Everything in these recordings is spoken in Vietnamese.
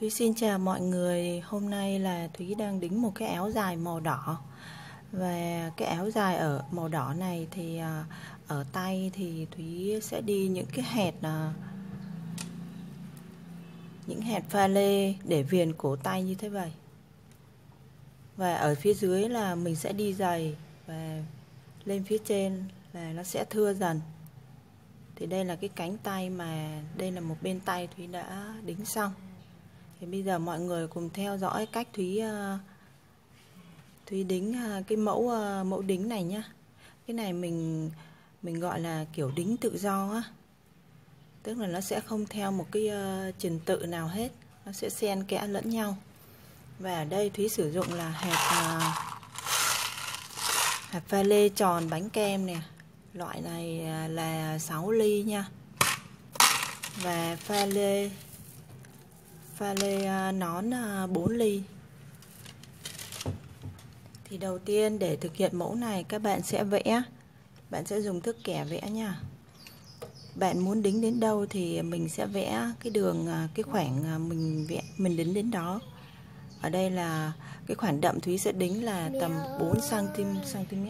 Thúy xin chào mọi người. Hôm nay là Thúy đang đính một cái áo dài màu đỏ. Và cái áo dài ở màu đỏ này thì ở tay thì Thúy sẽ đi những cái hẹt pha lê để viền cổ tay như thế vậy. Và ở phía dưới là mình sẽ đi giày, và lên phía trên là nó sẽ thưa dần. Thì đây là cái cánh tay, mà đây là một bên tay Thúy đã đính xong. Thì bây giờ mọi người cùng theo dõi cách Thúy đính cái mẫu đính này nhá. Cái này mình gọi là kiểu đính tự do á. Tức là nó sẽ không theo một cái trình tự nào hết, nó sẽ xen kẽ lẫn nhau. Và ở đây Thúy sử dụng là hạt pha lê tròn bánh kem nè. Loại này là 6 ly nha. Và pha lê nón 4 ly. Thì đầu tiên để thực hiện mẫu này, các bạn sẽ vẽ. Bạn sẽ dùng thước kẻ vẽ nha. Bạn muốn đính đến đâu thì mình sẽ vẽ cái đường, cái khoảng mình đính đến đó. Ở đây là cái khoảng đậm Thúy sẽ đính là tầm 4 cm.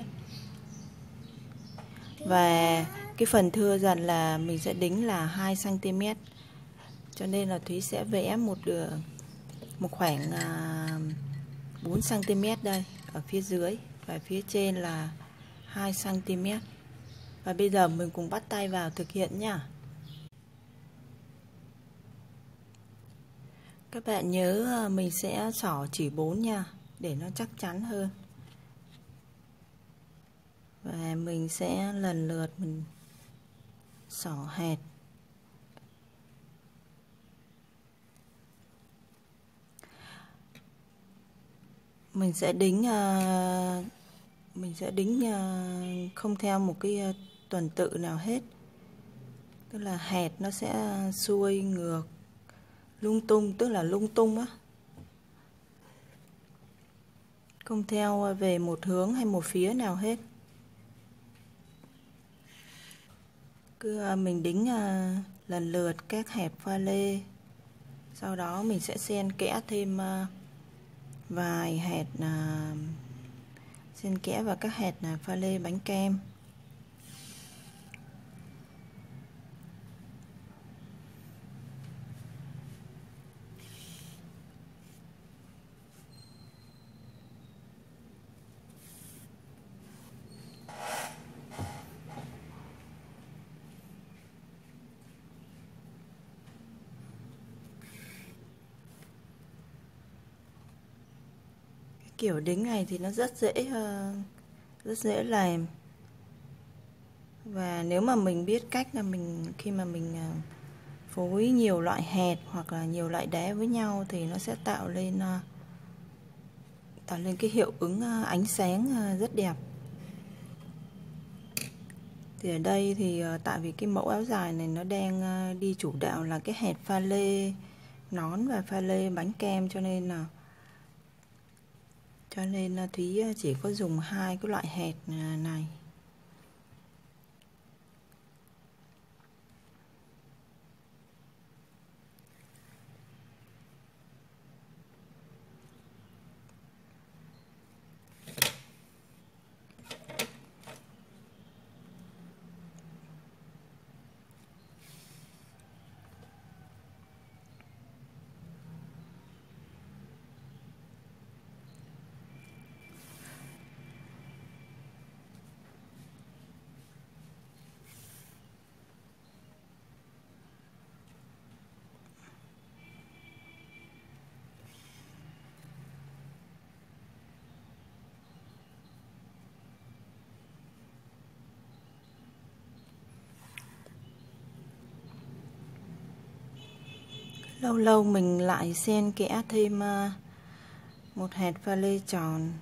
Và cái phần thưa dần là mình sẽ đính là 2 cm. Cho nên là Thúy sẽ vẽ một khoảng 4 cm đây ở phía dưới, và phía trên là 2 cm. Và bây giờ mình cùng bắt tay vào thực hiện nha. Các bạn nhớ mình sẽ xỏ chỉ 4 nha, để nó chắc chắn hơn. Và mình sẽ lần lượt mình xỏ hẹt. Mình sẽ đính không theo một cái tuần tự nào hết. Tức là hẹt nó sẽ xuôi ngược lung tung, tức là lung tung á, không theo về một hướng hay một phía nào hết. Cứ mình đính lần lượt các hẹp pha lê. Sau đó mình sẽ xen kẽ thêm vài hẹt, xen kẽ vào các hẹt pha lê bánh kem. Kiểu đính này thì nó rất dễ làm. Và nếu mà mình biết cách là khi mà mình phối nhiều loại hẹt hoặc là nhiều loại đá với nhau thì nó sẽ tạo lên cái hiệu ứng ánh sáng rất đẹp. Thì ở đây thì tại vì cái mẫu áo dài này nó đang đi chủ đạo là cái hẹt pha lê nón và pha lê bánh kem, cho nên Thúy chỉ có dùng 2 cái loại hẹt này. Lâu lâu mình lại xen kẽ thêm một hạt pha lê tròn.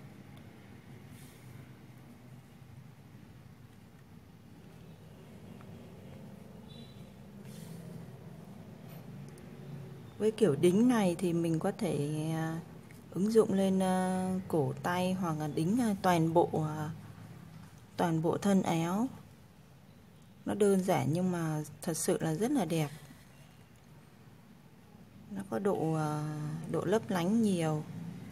Với kiểu đính này thì mình có thể ứng dụng lên cổ tay, hoặc là đính toàn bộ thân áo. Nó đơn giản nhưng mà thật sự là rất là đẹp. nó có độ lấp lánh nhiều.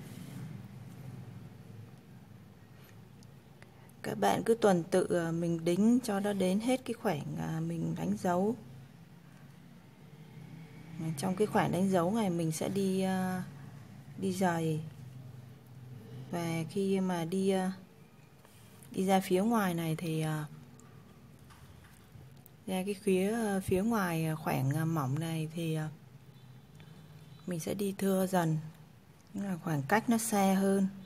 Các bạn cứ tuần tự mình đính cho nó đến hết cái khoảng mình đánh dấu. Trong cái khoảng đánh dấu này mình sẽ đi giày, và khi mà đi ra phía ngoài này thì ra cái phía ngoài khoảng mỏng này thì mình sẽ đi thưa dần, là khoảng cách nó xa hơn.